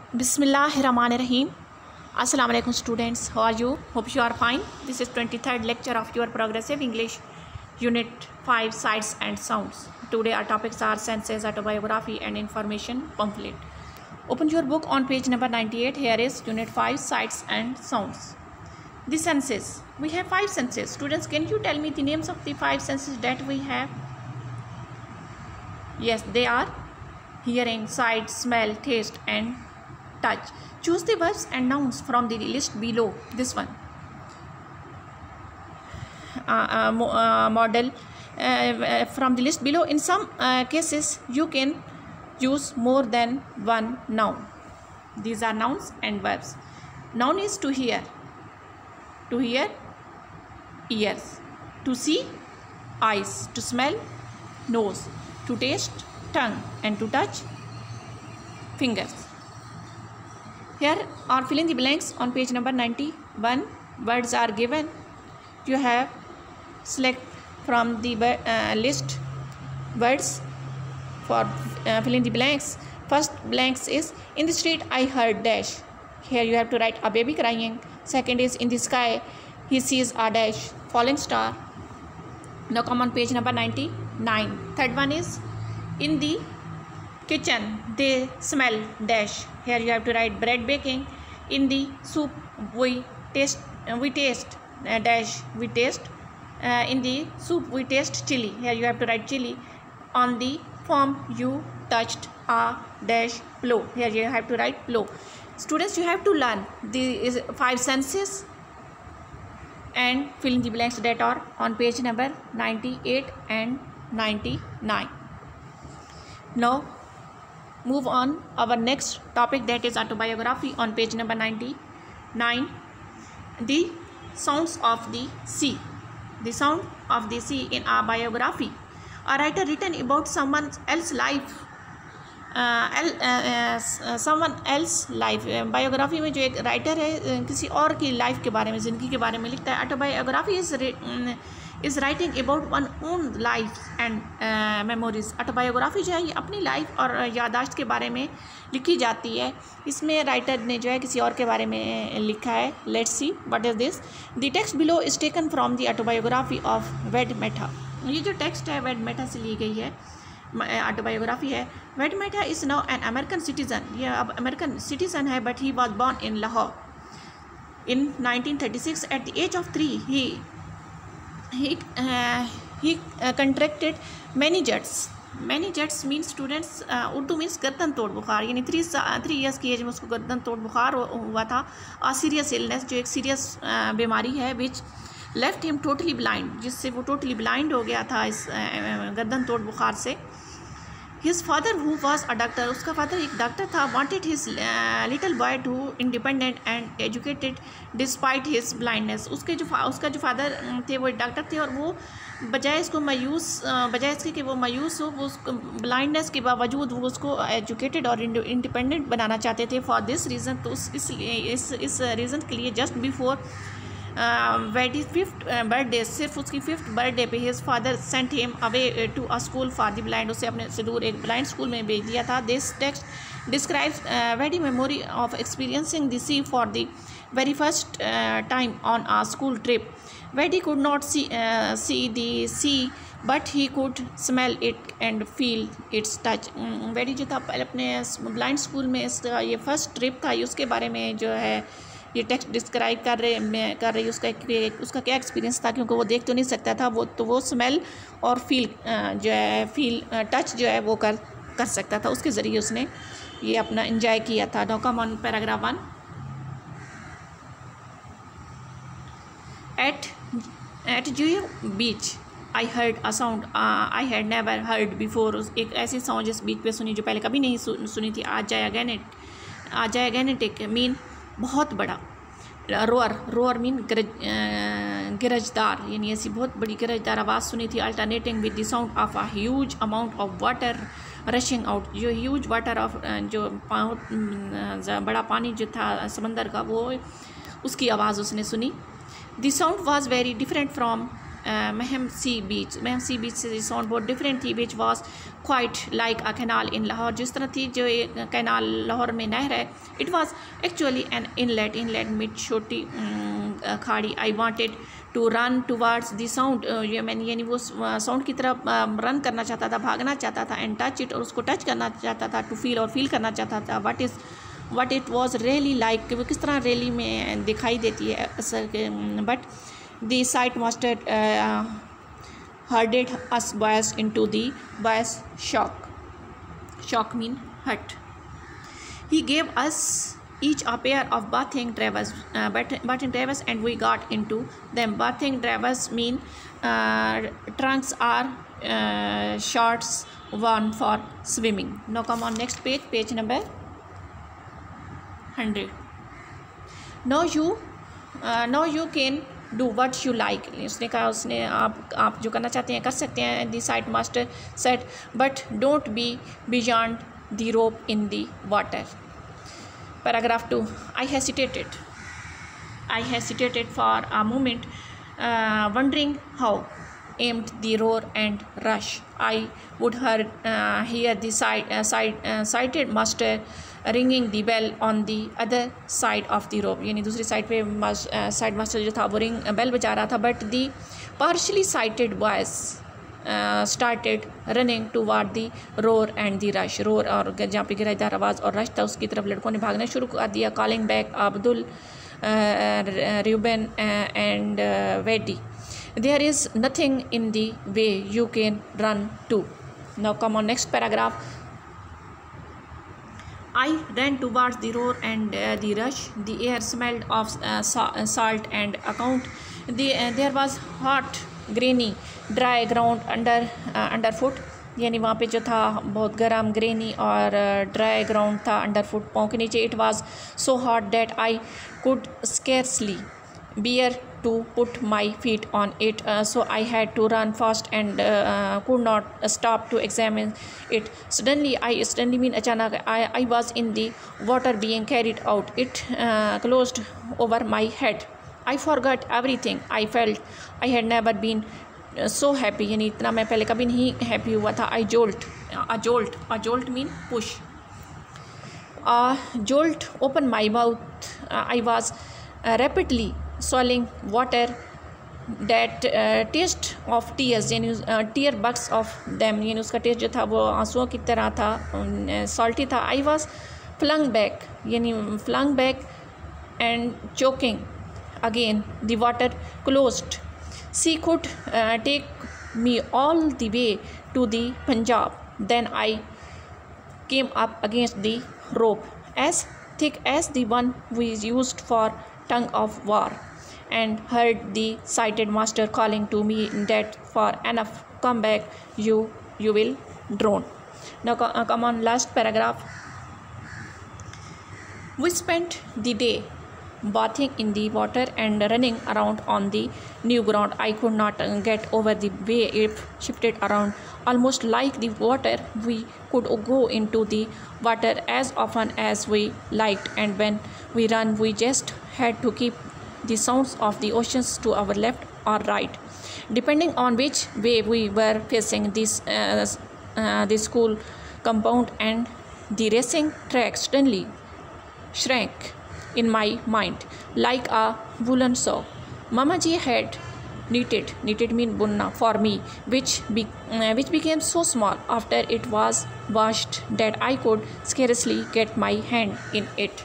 Bismillahirrahmanirrahim. Assalamu alaikum students. How are you? Hope you are fine. This is 23rd lecture of your progressive English unit 5 sights and sounds. Today our topics are senses, autobiography and information pamphlet. Open your book on page number 98. Here is unit 5 sights and sounds. The senses. We have 5 senses. Students, can you tell me the names of the 5 senses that we have? Yes, they are hearing, sight, smell, taste and touch. Choose the verbs and nouns from the list below. This one. Model from the list below. In some cases, you can use more than one noun. These are nouns and verbs. Noun is to hear. To hear, ears. To see, eyes. To smell, nose. To taste, tongue. And to touch, fingers. Here are fill in the blanks on page number 91. Words are given. You have select from the list words for fill in the blanks. First blanks is in the street I heard dash. Here you have to write a baby crying. Second is in the sky he sees a dash falling star. Now come on page number 99. Third one is in the kitchen they smell dash. Here you have to write bread baking. In the soup we taste dash we taste. In the soup we taste chili. Here you have to write chili. On the form you touched a dash plow. Here you have to write plow. Students, you have to learn the 5 senses and fill in the blanks that are on page number 98 and 99. Now move on our next topic, that is autobiography on page number 99. The sounds of the sea. The sound of the sea in a biography. A writer written about someone else's life. someone else life. Biography में जो एक writer है किसी और की life के बारे में, ज़िंदगी के बारे में लिखता है. Autobiography is writing about one own life and memories. Autobiography जो है ये अपनी लाइफ और याददाश्त के बारे में लिखी जाती है. इसमें राइटर ने जो है किसी और के बारे में लिखा है. Let's see what is this. The text below is taken from the autobiography of Ved Mehta. ये जो टेक्स्ट है वेडमेटा से ली गई है, ऑटोबायोग्राफी है. Ved Mehta is now an American citizen. ये अब अमेरिकन सिटीज़न है, but he was born in Lahore in 1936. At the age of 3 he contracted meningitis means students Urdu means गर्दन तोड़ बुखार. यानी 3 ईयर्स की एज में उसको गर्दन तोड़ बुखार हुआ था. और सीरियस इलनेस, जो एक सीरियस बीमारी है, which left him totally blind, जिससे वो टोटली ब्लाइंड हो गया था इस गर्दन तोड़ बुखार से. His father who was a doctor, उसका फादर एक डॉक्टर था. Wanted his little boy to independent and educated despite his blindness. उसका जो फादर थे वो एक डॉक्टर थे, और वो बजाय इसके कि वो मायूस हो, वो उसको ब्लाइंडनेस के बावजूद वो उसको एजुकेटेड और इंडिपेंडेंट बनाना चाहते थे. फॉर दिस रीज़न, तो इस रीज़न के लिए जस्ट बिफोर वेडी 5th बर्थडे, सिर्फ उसकी 5th बर्थडे पे his father sent him away to a school for the blind. उसे अपने से दूर एक ब्लाइंड स्कूल में भेज दिया था. This text describes Vedi memory of experiencing the sea for the very first time on a school trip. Vedi could not see the sea but he could smell it and feel its touch. Vedi जो था अपने blind school में इसका ये first trip था, उसके बारे में जो है ये टेक्स्ट डिस्क्राइब कर रही उसका क्या एक्सपीरियंस था, क्योंकि वो देख तो नहीं सकता था. वो स्मेल और टच जो है वो कर सकता था. उसके ज़रिए उसने ये अपना एंजॉय किया था. Now come on paragraph 1. At Juhu beach I heard a sound I had never heard before. एक ऐसी साउंड जिस बीच पे सुनी जो पहले कभी नहीं सुनी थी. आ जाए गैनेटिक मीन बहुत बड़ा. रोअर मीन गिरजदार, यानी ऐसी बहुत बड़ी गिरजदार आवाज़ सुनी थी. Alternating with the sound of a huge amount of water rushing out. जो ह्यूज वाटर ऑफ जो बड़ा पानी जो था समंदर का, वो उसकी आवाज़ उसने सुनी. The sound was very different from Maham Sea Beach से sound बहुत different थी, which was quite like a canal in Lahore. जिस तरह थी जो कैनाल लाहौर में नहर है, it was actually an inlet में छोटी खाड़ी. I wanted to run towards the sound, मैंने यानी वो साउंड की तरफ रन करना चाहता था, भागना चाहता था, and touch it, और उसको टच करना चाहता था, to feel और फील करना चाहता था what it was really like, वो किस तरह रैली में दिखाई देती है असर. But the site master herded us boys into the boys shock mean hut. He gave us each a pair of bathing drawers, and we got into them. Bathing drawers mean trunks or shorts worn for swimming. Now come on next page number 100. Now you can do what you like. उसने कहा, उसने आप जो करना चाहते हैं कर सकते हैं. The site master said, but don't be beyond the rope in the water. Paragraph 2. I hesitated for a moment, wondering how aimed the roar and rush. I would hear the sighted master ringing the bell on the other side of the rope. यानी दूसरी side पे side master जो था वो bell बजा रहा था. But the partially sighted boys started running toward the roar and the rush. roar और जहाँ पे गिराईदार आवाज़ और रश था उसकी तरफ लड़कों ने भागना शुरू कर दिया. calling back Abdul, Reuben and Wadi. There is nothing in the way you can run to. Now come on next paragraph. I ran towards the roar and the rush. The air smelled of salt and account. There was hot, grainy, dry ground underfoot. यानी वहाँ पे जो था बहुत गर्म granny और dry ground था अंडरफुट, पाँव के नीचे. It was so hot that I could scarcely bear to put my feet on it, so I had to run fast and could not stop to examine it. Suddenly mean achanak, I was in the water being carried out. It closed over my head. I forgot everything. I felt I had never been so happy. यानी इतना मैं पहले कभी नहीं happy हुआ था. A jolt mean push. Jolt opened my mouth. I was rapidly swallowing water that taste of tears, यानी tear bugs of them, यानी उसका टेस्ट जो था वो आंसुओं की तरह था, salty था. I was flung back and choking again. The water closed. She could take me all the way to the Punjab. Then I came up against the rope, as thick as the one we used for tug of war, and heard the sighted master calling to me that for enough, come back, you will drown. Now come on last paragraph. We spent the day bathing in the water and running around on the new ground. I could not get over the way it shifted around, almost like the water. We could go into the water as often as we liked, and when we ran, we just had to keep the sounds of the oceans to our left or right, depending on which way we were facing. The school compound and the racing track suddenly shrank in my mind like a woolen sock Mama ji had knitted mean bunna for me, which became so small after it was washed that I could scarcely get my hand in it.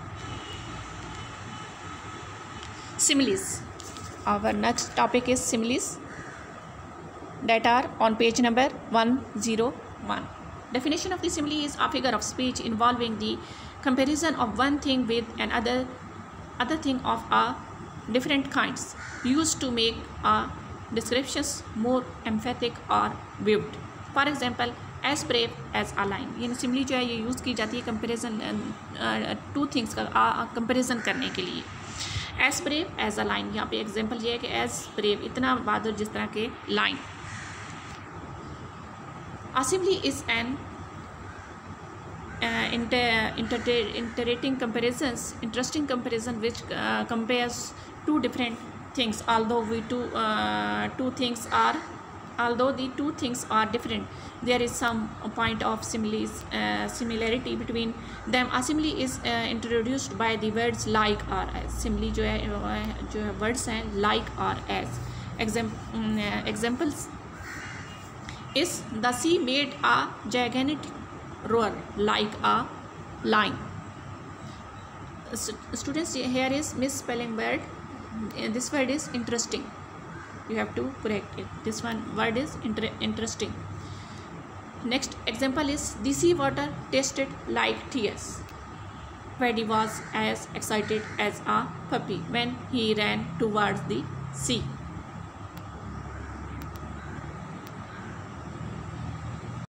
Similes. Our next topic is similes that are on page number 101. Definition of the simile is a figure of speech involving the comparison of one thing with another thing of a different kinds, used to make a descriptions more emphatic or vivid. For example, as brave as a lion. ये simile जो है ये use की जाती है comparison two things का comparison करने के लिए. As brave as a lion, यहाँ पे example ये है कि as brave इतना बहादुर जिस तरह के lion. A simile is an interesting comparison which compares two different things. Although the two things are different, there is some point of similarity between them. A simile is introduced by the words like or as. Simile जो है words हैं like or as. Examples is the sea made a gigantic roar like a lion. Students, here is misspelling word. This word is interesting. You have to correct it. This word is interesting. Next example is the sea water tasted like tears. Freddy was as excited as a puppy when he ran towards the sea.